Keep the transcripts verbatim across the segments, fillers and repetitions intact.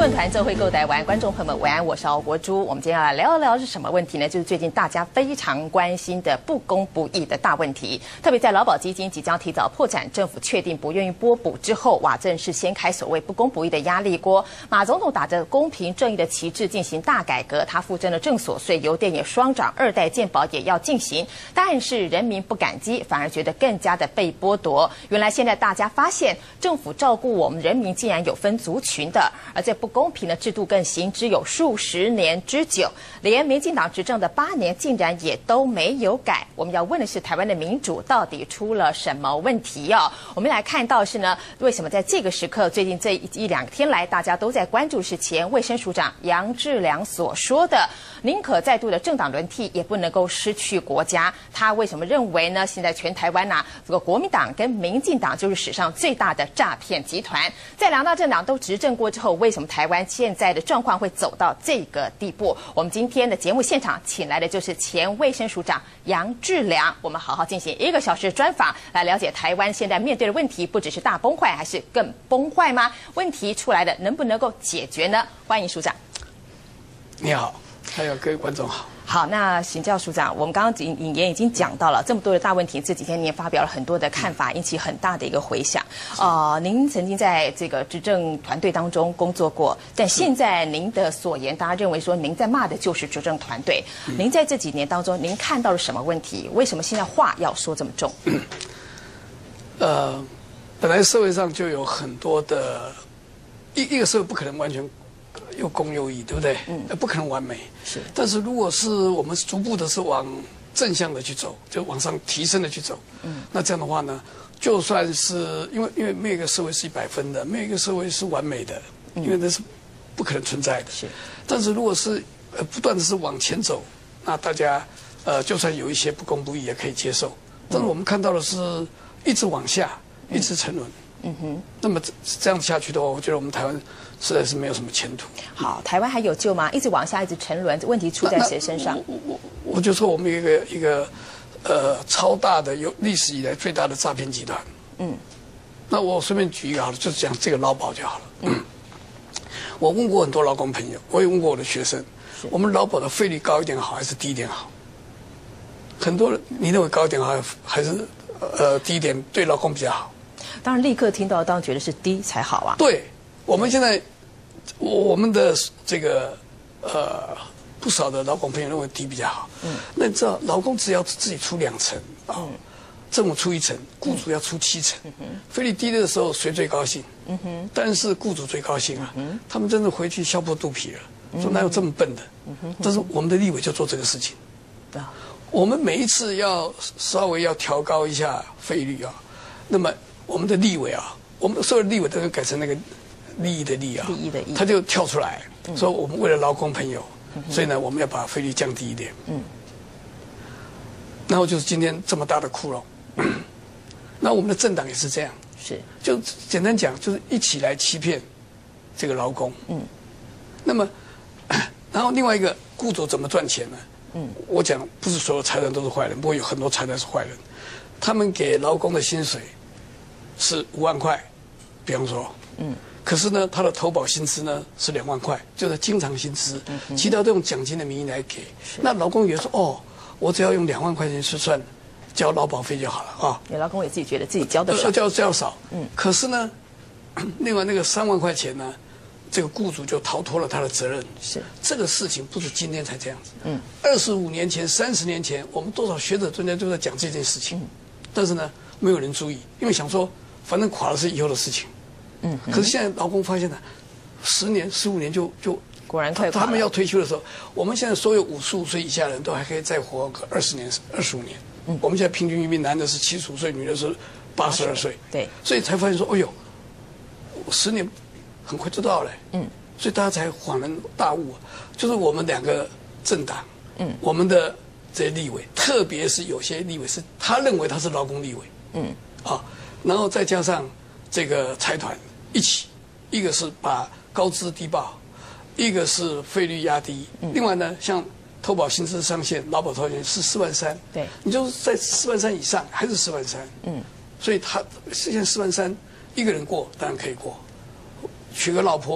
论坛这会购台湾，观众朋友们晚安，我是敖国珠。我们今天要来聊一聊是什么问题呢？就是最近大家非常关心的不公不义的大问题。特别在劳保基金即将提早破产，政府确定不愿意拨补之后，哇，正是掀开所谓不公不义的压力锅。马总统打着公平正义的旗帜进行大改革，他附赠了正所税、油电也双涨，二代健保也要进行，但是人民不感激，反而觉得更加的被剥夺。原来现在大家发现，政府照顾我们人民竟然有分族群的，而这不公平的制度更行之有数十年之久，连民进党执政的八年竟然也都没有改。我们要问的是，台湾的民主到底出了什么问题哦？我们来看到是呢，为什么在这个时刻，最近这一一两天来，大家都在关注是前卫生署长杨志良所说的，宁可再度的政党轮替，也不能够失去国家。他为什么认为呢？现在全台湾呐、啊，这个国民党跟民进党就是史上最大的诈骗集团。在两大政党都执政过之后，为什么台湾现在的状况会走到这个地步？我们今天的节目现场请来的就是前卫生署长杨志良，我们好好进行一个小时的专访，来了解台湾现在面对的问题，不只是大崩坏，还是更崩坏吗？问题出来的能不能够解决呢？欢迎署长。 你好，还有各位观众好。 好，那请教署长，我们刚刚引引言已经讲到了这么多的大问题，这几天您也发表了很多的看法，引起很大的一个回响。呃，您曾经在这个执政团队当中工作过，但现在您的所言，大家认为说您在骂的就是执政团队。嗯、您在这几年当中，您看到了什么问题？为什么现在话要说这么重？ 嗯、呃，本来社会上就有很多的，一一个社会不可能完全又公又义，对不对？嗯，不可能完美。是，但是如果是我们逐步的是往正向的去走，就往上提升的去走，嗯，那这样的话呢，就算是因为因为没有一个社会是一百分的，没有一个社会是完美的，因为那是不可能存在的。是，但是如果是呃不断的是往前走，那大家呃就算有一些不公不义也可以接受。但是我们看到的是一直往下，一直沉沦。嗯哼，那么这样下去的话，我觉得我们台湾实在是没有什么前途。 好，台湾还有救吗？一直往下，一直沉沦，问题出在谁身上？ 我我我就说我们有一个一个呃超大的有历史以来最大的诈骗集团。嗯，那我随便举一个好了，就是讲这个劳保就好了。嗯，我问过很多劳工朋友，我也问过我的学生，我们劳保的费率高一点好还是低一点好？很多人你认为高一点好还是呃低一点对劳工比较好？ 当然，立刻听到，当然觉得是低才好啊。 对，我们现在我们的这个呃不少的劳工朋友认为低比较好。嗯，那你知道，劳工只要自己出两成啊，哦嗯、政府出一成，雇主要出七成。嗯哼，费率低的时候谁最高兴？嗯哼，但是雇主最高兴啊。嗯，他们真的回去笑破肚皮了，说哪有这么笨的？嗯哼，但是我们的立委就做这个事情。对啊，我们每一次要稍微要调高一下费率啊，那么。我们的立委啊，我们所有的立委都要改成那个利益的利啊，利益的益，他就跳出来、嗯、说我们为了劳工朋友，嗯、所以呢，我们要把费率降低一点。嗯，然后就是今天这么大的窟窿，那我们的政党也是这样，是，就简单讲，就是一起来欺骗这个劳工。嗯，那么，然后另外一个雇主怎么赚钱呢？嗯，我讲不是所有财团都是坏人，不过有很多财团是坏人，他们给劳工的薪水。是五万块，比方说，嗯，可是呢，他的投保薪资呢是两万块，就是经常薪资，嗯、其他都用奖金的名义来给。那劳工也说，哦，我只要用两万块钱去算，交劳保费就好了啊。 有劳工也自己觉得自己交的少， 交交少，嗯。可是呢，另外那个三万块钱呢，这个雇主就逃脱了他的责任。是这个事情不是今天才这样子，嗯，二十五年前、三十年前，我们多少学者专家都在讲这件事情，嗯、但是呢，没有人注意，因为想说。反正垮了是以后的事情，嗯，可是现在劳工发现呢，十年、十五年就就果然快垮了。 他们要退休的时候，我们现在所有五十五岁以下的人都还可以再活个二十年、二十五年。嗯，我们现在平均余命，男的是七十五岁，女的是八十二岁。对，所以才发现说，哎呦，十年很快就到了。嗯，所以大家才恍然大悟，就是我们两个政党，嗯，我们的这些立委，特别是有些立委是他认为他是劳工立委，嗯，啊。然后再加上这个财团一起，一个是把高资低报，一个是费率压低，嗯、另外呢，像投保薪资上限、劳保投保险是四万三，对，你就是在四万三以上还是四万三，嗯，所以他现在四万三一个人过当然可以过，娶个老婆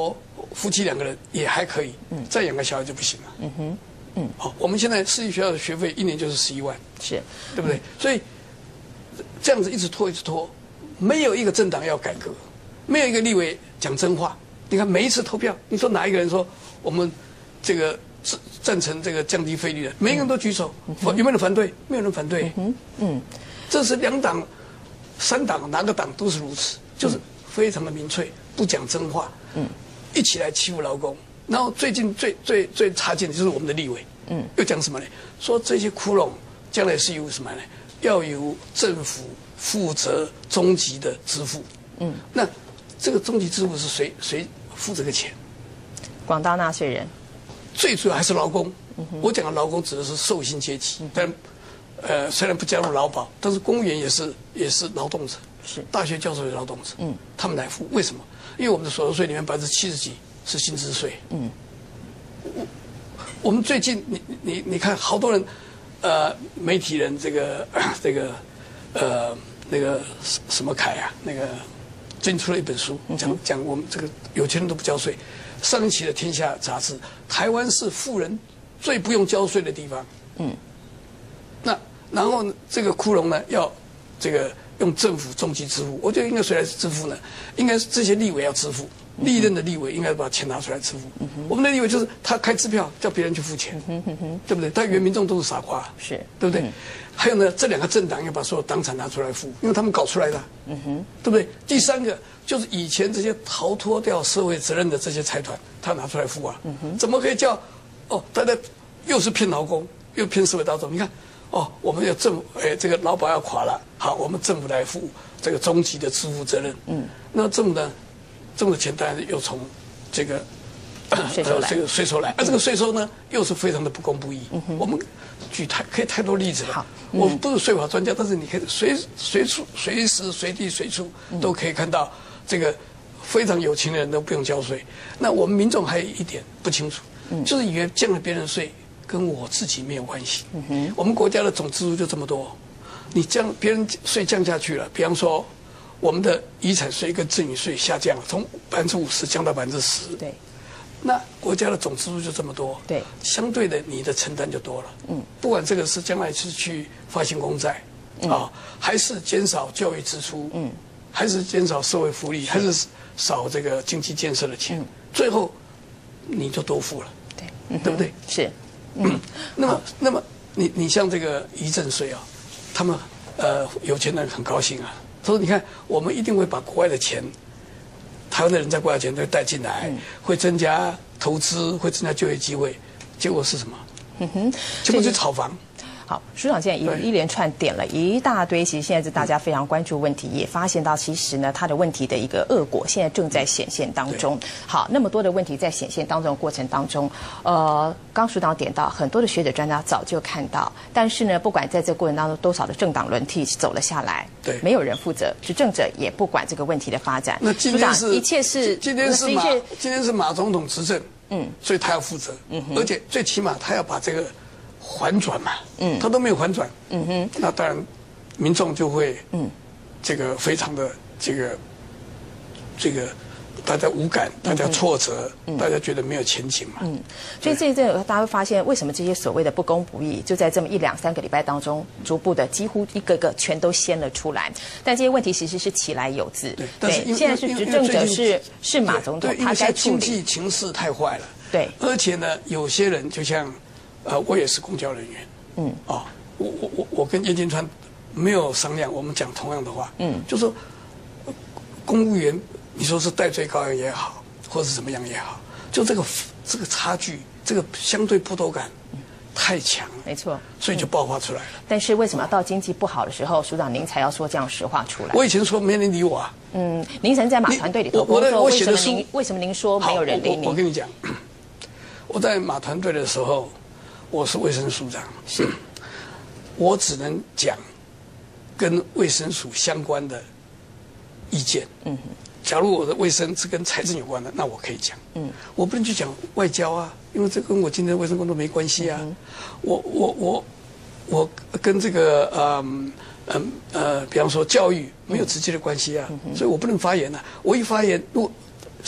夫妻两个人也还可以，嗯，再养个小孩就不行了。嗯哼，嗯，好，我们现在私立学校的学费一年就是十一万， 是， 对不对？所以这样子一直拖一直拖，没有一个政党要改革，没有一个立委讲真话。你看每一次投票，你说哪一个人说我们这个赞成这个降低费率的？每一个人都举手，嗯、有没有人反对？没有人反对。嗯嗯，这是两党、三党哪个党都是如此，就是非常的民粹，不讲真话。嗯，一起来欺负劳工。然后最近最最最差劲的就是我们的立委，嗯，又讲什么呢？说这些窟窿将来是由什么呢？要由政府负责终极的支付。嗯，那这个终极支付是谁谁付这个钱？ 广大纳税人。 最主要还是劳工。嗯、我讲的劳工指的是受薪阶级，嗯、但呃虽然不加入劳保，但是公务员也是也是劳动者， 是大学教授也是劳动者。嗯，他们来付，为什么？因为我们的所得税里面百分之七十几是薪资税。嗯，我我们最近你你你看，好多人，呃，媒体人这个这个呃那个什么凯啊，那个最近出了一本书，讲讲我们这个有钱人都不交税。上一期的《天下》杂志，台湾是富人最不用交税的地方。嗯，那然后呢，这个窟窿呢，要这个用政府终极支付，我觉得应该谁来支付呢？应该是这些立委要支付，历任的立委应该把钱拿出来支付。嗯、我们的立委就是他开支票叫别人去付钱，嗯、对不对？但原民众都是傻瓜， 是对不对？嗯、还有呢，这两个政党要把所有党产拿出来付，因为他们搞出来的，嗯哼，对不对？第三个就是以前这些逃脱掉社会责任的这些财团，他拿出来付啊，嗯哼，怎么可以叫哦？大家又是骗劳工，又骗社会大众？你看。哦，我们要政府，哎，这个劳保要垮了，好，我们政府来负这个终极的支付责任。嗯，那政府呢，政府的钱当然又从这个税收来， 这个税收来，而、啊、这个税收呢，又是非常的不公不义。嗯我们举太可以太多例子了。好，嗯、我不是税法专家，但是你可以随随处随时随地随处都可以看到这个非常有钱的人都不用交税。那我们民众还有一点不清楚，嗯、就是以为降了别人税。跟我自己没有关系。嗯哼，我们国家的总支出就这么多，你降别人税降下去了，比方说我们的遗产税跟赠与税下降了，从百分之五十降到百分之十。 对， 那国家的总支出就这么多。 对， 相对的你的承担就多了。嗯，不管这个是将来是去发行公债，嗯、啊，还是减少教育支出，嗯，还是减少社会福利，还是少这个经济建设的钱，嗯、最后你就多付了。 对， 嗯、对不对？ 是。 嗯，那么，那么你你像这个遗赠税啊，他们呃有钱人很高兴啊，他说你看我们一定会把国外的钱，台湾的人在国外的钱都带进来，嗯、会增加投资，会增加就业机会，结果是什么？嗯哼，结果是炒房。 好，署长现在一一连串点了一大堆，其实现在是大家非常关注问题，也发现到其实呢，它的问题的一个恶果现在正在显现当中。好，那么多的问题在显现当中的过程当中，呃，刚署长点到很多的学者专家早就看到，但是呢，不管在这过程当中多少的政党轮替走了下来，对，没有人负责，执政者也不管这个问题的发展。 那今天是一切是今天是马今天是马总统执政，嗯，所以他要负责，嗯，而且最起码他要把这个。还转嘛，嗯，他都没有还转，嗯哼，那当然，民众就会，嗯，这个非常的这个，这个大家无感，大家挫折，嗯、大家觉得没有前景嘛，嗯， 所以这一阵大家会发现，为什么这些所谓的不公不义，就在这么一两三个礼拜当中，逐步的几乎一个个全都掀了出来。但这些问题其实是其来有自， 对，但是现在是执政者是是马总统，他该处理。 经济情势太坏了， 对， 而且呢，有些人就像。呃，我也是公交人员，嗯，哦，我我我我跟叶金川没有商量，我们讲同样的话，嗯，就说公务员，你说是戴罪羔羊也好，或是怎么样也好，就这个这个差距，这个相对剥夺感太强了， 没错， 所以就爆发出来了。 但是为什么到经济不好的时候，署长您才要说这样实话出来？ 我以前说没人理我啊， 嗯，您曾在马团队里头工作，为什么您为什么您说没有人理您？ 我跟你讲，我在马团队的时候。我是卫生署长，是，我只能讲跟卫生署相关的意见。嗯，假如我的卫生是跟财政有关的，那我可以讲。嗯，我不能去讲外交啊，因为这跟我今天的卫生工作没关系啊。嗯、我我我我跟这个呃呃呃，比方说教育没有直接的关系啊，嗯、所以我不能发言啊。我一发言，如果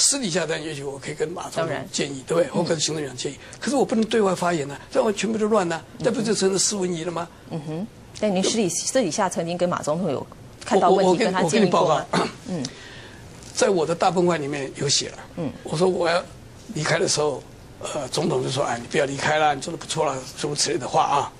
私底下，但也许我可以跟马总统建议，对不对？或跟行政院建议。可是我不能对外发言呢、啊，这样全部都乱了、啊，那不就成了斯文仪了吗？嗯哼。但您私底私底下曾经跟马总统有看到问题，跟他建议过吗？ 嗯，在我的大崩坏里面有写了。嗯，我说我要离开的时候，呃，总统就说：“哎，你不要离开了，你做的不错了，诸如此类的话啊。”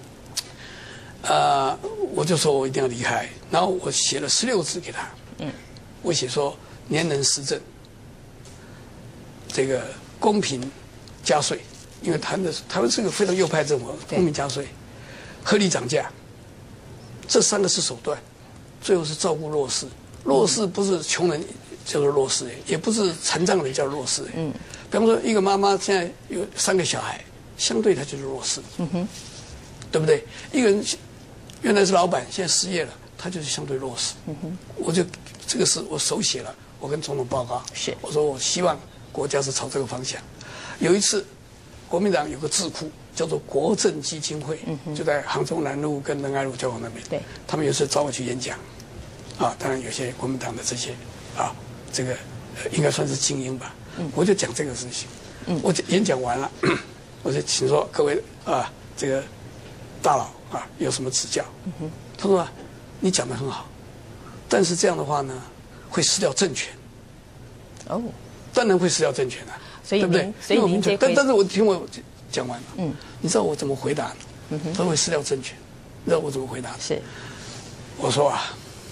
呃，我就说我一定要离开，然后我写了十六字给他。嗯，我写说年能施政，这个公平加税，因为台湾的台湾是个非常右派政府，公平加税，合理涨价，这三个是手段，最后是照顾弱势。弱势不是穷人叫做弱势，也不是残障人叫弱势。嗯，比方说一个妈妈现在有三个小孩，相对她就是弱势。嗯哼，对不对？一个人原来是老板，现在失业了，他就是相对弱势。嗯哼，我就这个是我手写了，我跟总统报告。 是， 我说我希望国家是朝这个方向。有一次，国民党有个智库叫做国政基金会，嗯、就在杭州南路跟仁爱路交往那边。 对， 他们有时找我去演讲。啊，当然有些国民党的这些啊，这个、呃、应该算是精英吧。嗯，我就讲这个事情。嗯，我演讲完了，我就请说各位啊，这个大佬啊，有什么指教？嗯哼，他说、啊、你讲得很好，但是这样的话呢，会失掉政权。哦，当然会失掉政权啊， 所以对不对？ 所以您但但是我听我讲完了，嗯，你知道我怎么回答？嗯哼，他会失掉政权，你知道我怎么回答？ 是， 我说啊。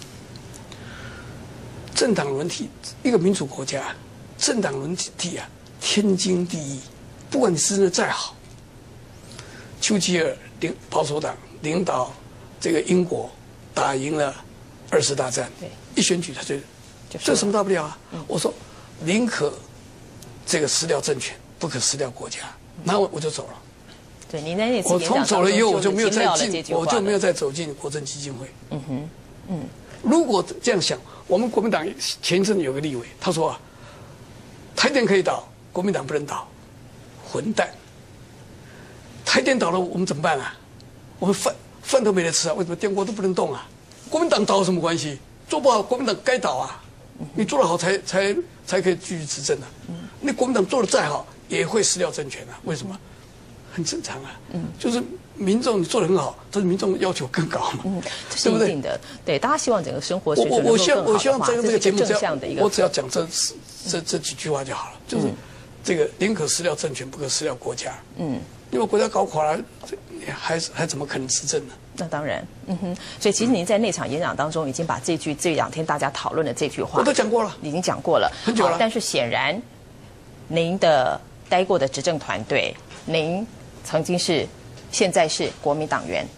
政党轮替，一个民主国家，政党轮替啊，天经地义。不管你施政的再好，丘吉尔领保守党领导这个英国打赢了二次大战，一选举他就，这有什么大不了啊？嗯、我说，宁可这个失掉政权，不可失掉国家。然后我就走了。 对，你那次我从走了以后，我就没有再进，我就没有再走进国政基金会。嗯哼，嗯。如果这样想，我们国民党前一阵有个立委，他说啊，台电可以倒，国民党不能倒，混蛋！台电倒了，我们怎么办啊？我们饭饭都没得吃啊，为什么电锅都不能动啊？国民党倒有什么关系？做不好，国民党该倒啊！你做得好才才才可以继续执政啊！那国民党做得再好，也会失掉政权啊？为什么？很正常啊，嗯，就是民众你做得很好，但是民众要求更高嘛，嗯， 这是一定的，对，大家希望整个生活水准能够更好的话， 我希望这个这个节目正向的一个， 我只要讲这这这几句话就好了，就是这个宁可失掉政权，不可失掉国家，嗯，因为国家搞垮了，还还怎么可能执政呢？ 那当然，嗯哼，所以其实您在那场演讲当中已经把这句这两天大家讨论的这句话， 我都讲过了， 已经讲过了， 很久了， 但是显然，您的待过的执政团队，您。曾经是，现在是国民党员。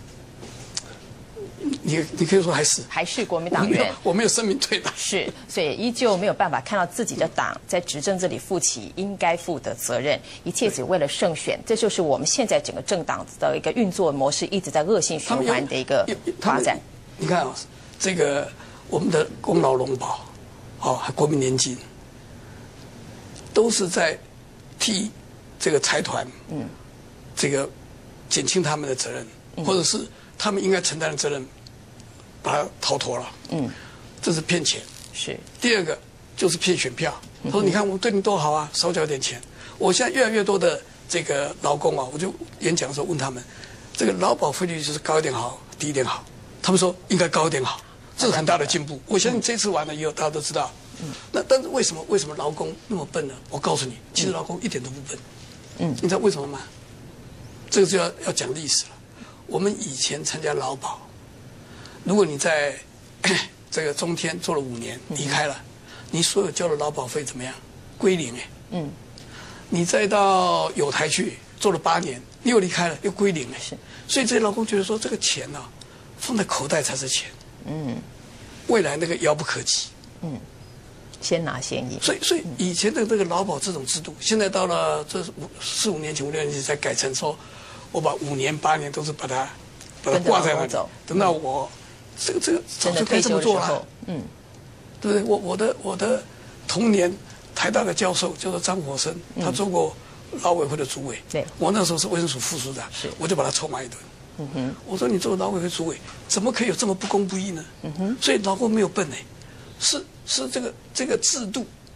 你你可以说还是还是国民党员， 我没有声明退党。 是，所以依旧没有办法看到自己的党在执政这里负起应该负的责任，一切只为了胜选。这就是我们现在整个政党的一个运作模式，一直在恶性循环的一个发展。 你看啊，这个我们的功劳荣保，哦，国民年金，都是在替这个财团，嗯。这个减轻他们的责任，或者是他们应该承担的责任，把它逃脱了。嗯，这是骗钱。 是。 第二个就是骗选票。他说：“你看我们对你多好啊，少缴点钱。”我现在越来越多的这个劳工啊，我就演讲的时候问他们，这个劳保费率就是高一点好，低一点好。他们说应该高一点好，这是很大的进步。我相信这次完了以后，大家都知道。嗯。那但是为什么为什么劳工那么笨呢？我告诉你，其实劳工一点都不笨。嗯。你知道为什么吗？这个就要要讲历史了。我们以前参加劳保，如果你在这个中天做了五年离开了，你所有交的劳保费怎么样？归零哎。嗯。你再到友台去做了八年，你又离开了，又归零哎。所以这些劳工觉得说，这个钱呢、啊，放在口袋才是钱。嗯。未来那个遥不可及。嗯。 先拿先赢。 所以，所以以前的这个劳保这种制度，现在到了这五四五年前、五六年前才改成说。我把五年八年都是把它把它挂在那里，等到我这个这个早就该这么做了，嗯，对不对？我我的我的童年台大的教授叫做张火生，他做过劳委会的主委，对，我那时候是卫生署副署长，是，我就把他臭骂一顿，嗯哼，我说你做劳委会主委，怎么可以有这么不公不义呢？嗯哼，所以劳工没有笨哎，是是这个这个制度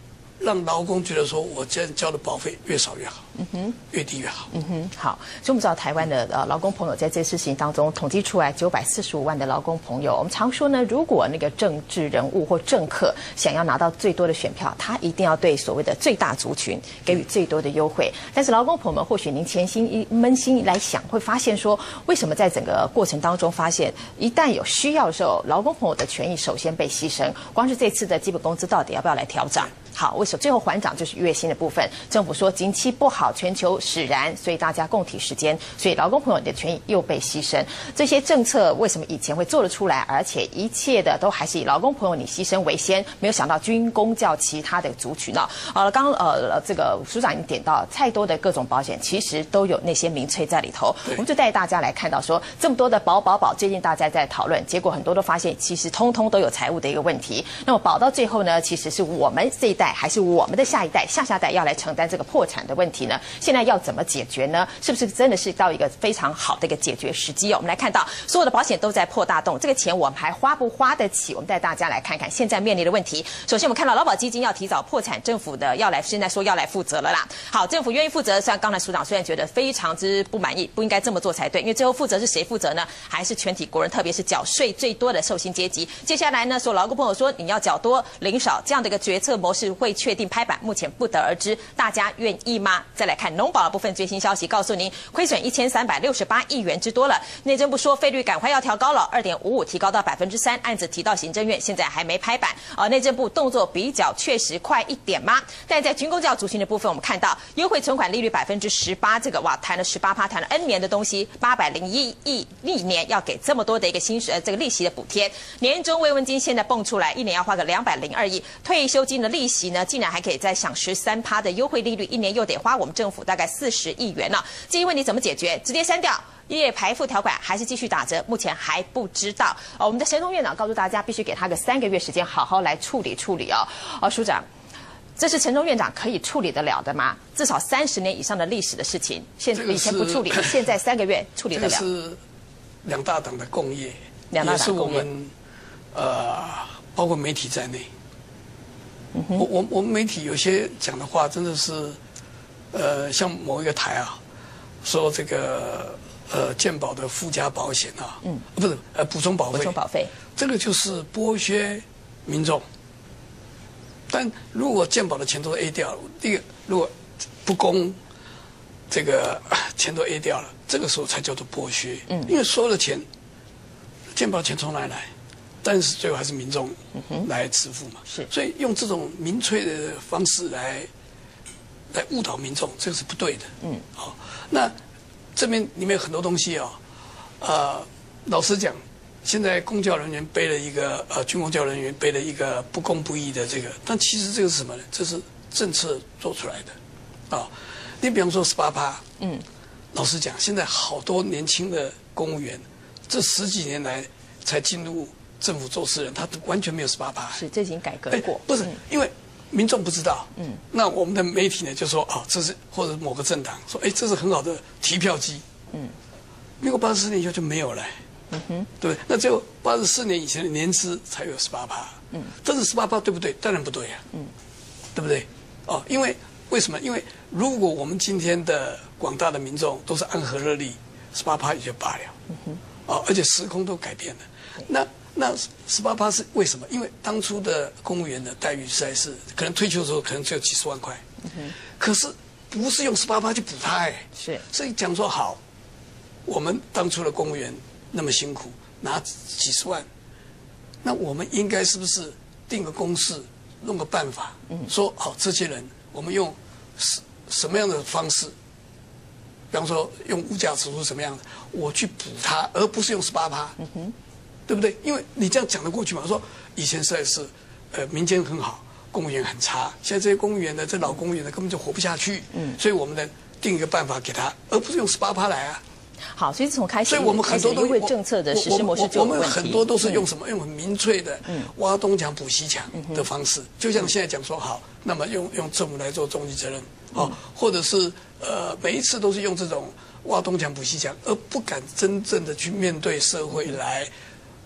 让劳工觉得说，我这样交的保费越少越好，嗯哼，越低越好， 嗯哼，好。所以我们知道台湾的呃劳工朋友在这次事情当中统计出来九百四十五万的劳工朋友。我们常说呢，如果那个政治人物或政客想要拿到最多的选票，他一定要对所谓的最大族群给予最多的优惠。但是劳工朋友们，或许您潜心一扪心来想，会发现说，为什么在整个过程当中发现，一旦有需要的时候，劳工朋友的权益首先被牺牲。光是这次的基本工资到底要不要来调整？好，为什么最后还涨就是月薪的部分？政府说景气不好，全球使然，所以大家共体时间，所以劳工朋友的权益又被牺牲。这些政策为什么以前会做得出来，而且一切的都还是以劳工朋友你牺牲为先？没有想到军公教其他的族群呢？呃，刚呃这个署长已经点到太多的各种保险，其实都有那些民粹在里头。我们就带大家来看到说，这么多的保保保，最近大家在讨论，结果很多都发现其实通通都有财务的一个问题。那么保到最后呢，其实是我们这一代。还是我们的下一代、下下代要来承担这个破产的问题呢？现在要怎么解决呢？是不是真的是到一个非常好的一个解决时机哦？我们来看到所有的保险都在破大洞，这个钱我们还花不花得起？我们带大家来看看现在面临的问题。首先，我们看到劳保基金要提早破产，政府的要来现在说要来负责了啦。好，政府愿意负责，像刚才署长虽然觉得非常之不满意，不应该这么做才对，因为最后负责是谁负责呢？还是全体国人，特别是缴税最多的受薪阶级。接下来呢，说劳工朋友说你要缴多领少这样的一个决策模式会确定拍板，目前不得而知，大家愿意吗？再来看农保的部分最新消息，告诉您亏损一千三百六十八亿元之多了。内政部说费率赶快要调高了，二点五五提高到百分之三，案子提到行政院，现在还没拍板。呃，内政部动作比较确实快一点吗？但在军公教族群的部分，我们看到优惠存款利率百分之十八，这个哇谈了十八趴，谈了 N 年的东西，八百零一亿历年要给这么多的一个薪水，呃，这个利息的补贴。年终慰问金现在蹦出来，一年要花个两百零二亿，退休金的利息呢，竟然还可以再享十三趴的优惠利率，一年又得花我们政府大概四十亿元了。这些问题怎么解决？直接删掉？业排付条款还是继续打折？目前还不知道。哦，我们的神童院长告诉大家，必须给他个三个月时间，好好来处理处理哦。哦，署长，这是陈忠院长可以处理得了的吗？至少三十年以上的历史的事情，现以前不处理，现在三个月处理得了。 这是两大党的共业， 两大党共业， 也是我们呃，包括媒体在内。嗯、我我我们媒体有些讲的话真的是，呃，像某一个台啊，说这个呃健保的附加保险啊，嗯，不是呃补充保费， 补充保费， 这个就是剥削民众。但如果健保的钱都 A 掉了，第一个如果不公，这个钱都 A 掉了，这个时候才叫做剥削。嗯，因为所有的钱，健保钱从哪里来？但是最后还是民众来支付嘛，是，所以用这种民粹的方式来来误导民众，这个是不对的。嗯，好、哦，那这边里面有很多东西啊、哦，呃，老实讲，现在公教人员背了一个呃军公教人员背了一个不公不义的这个，但其实这个是什么呢？这是政策做出来的，啊、哦，你比方说十八趴，嗯，老实讲，现在好多年轻的公务员，这十几年来才进入政府做事人，他完全没有十八趴， 是这已经改革过， 不是、 嗯、 因为民众不知道，嗯，那我们的媒体呢就说啊、哦，这是或者某个政党说，哎，这是很好的提票机，嗯，民国八十四年以后就没有了，嗯哼，对不对？那只有八十四年以前的年资才有十八趴，嗯，这是十八趴对不对？当然不对呀、啊，嗯，对不对？哦，因为为什么？因为如果我们今天的广大的民众都是安和热力，十八趴也就罢了，嗯哼，哦，而且时空都改变了，那。那十八趴是为什么？因为当初的公务员的待遇实在是，可能退休的时候可能只有几十万块，嗯、可是不是用十八趴去补他哎， 是， 所以讲说好，我们当初的公务员那么辛苦，拿几十万，那我们应该是不是定个公式，弄个办法，嗯、说好这些人我们用什什么样的方式，比方说用物价指数什么样的，我去补他，而不是用十八趴。嗯哼。对不对？因为你这样讲得过去嘛。说以前实在是，呃，民间很好，公务员很差。现在这些公务员呢，这老公务员呢，根本就活不下去。嗯。所以我们呢，定一个办法给他，而不是用十八趴来啊。 好，所以从开始， 所以我们很多都优惠政策的实施模式就有问题。 我们很多都是用什么？用很民粹的，嗯，挖东墙补西墙的方式。就像现在讲说好，那么用用政府来做终极责任，哦，或者是呃，每一次都是用这种挖东墙补西墙，而不敢真正的去面对社会来。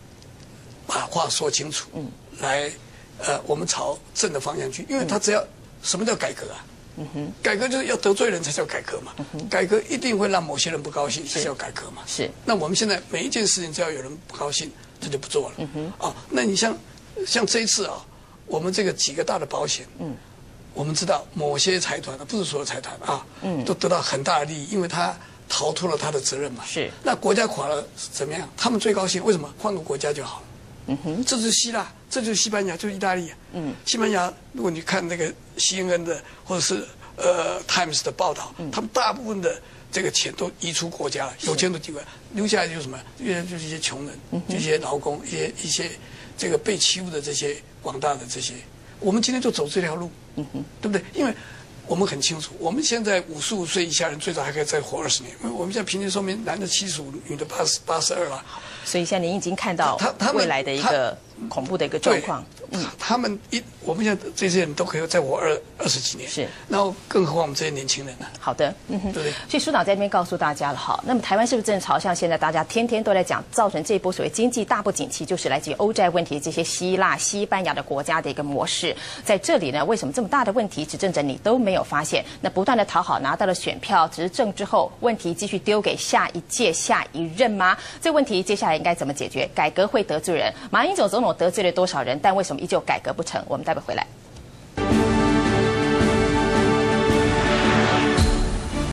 把话说清楚，嗯，来，呃，我们朝正的方向去，因为他只要什么叫改革啊？嗯哼，改革就是要得罪人才叫改革嘛。嗯、改革一定会让某些人不高兴，才叫改革嘛。 是。 那我们现在每一件事情只要有人不高兴，这就不做了。嗯哼。啊，那你像像这一次啊，我们这个几个大的保险，嗯，我们知道某些财团，不是所有财团啊，嗯，都得到很大的利益，因为他逃脱了他的责任嘛。 是。 那国家垮了怎么样？他们最高兴，为什么？换个国家就好了。嗯哼，这就是希腊，这就是西班牙，就是意大利啊。嗯，西班牙，如果你看那个 C N N 的或者是呃 Times 的报道，嗯、他们大部分的这个钱都移出国家了，有钱的地方留下来就是什么？留下来就是一些穷人，嗯、这些劳工，一些一些这个被欺负的这些广大的这些。我们今天就走这条路，嗯哼，对不对？因为我们很清楚，我们现在五十五岁以下人最早还可以再活二十年，因为我们现在平均寿命男的七十五，女的八十八十二了。 所以现在您已经看到未来的一个恐怖的一个状况。 嗯，他们一我们现在这些人都可以再活二二十几年， 是， 然后更何况我们这些年轻人呢？ 好的，嗯哼， 对不对？ 所以署长在这边告诉大家了，好，那么台湾是不是正朝向现在大家天天都在讲，造成这一波所谓经济大不景气，就是来自于欧债问题这些希腊、西班牙的国家的一个模式，在这里呢，为什么这么大的问题，执政者你都没有发现？那不断的讨好，拿到了选票，执政之后，问题继续丢给下一届、下一任吗？这个问题接下来应该怎么解决？改革会得罪人，马英九总统得罪了多少人？但为什么依旧改革不成？我们待会回来。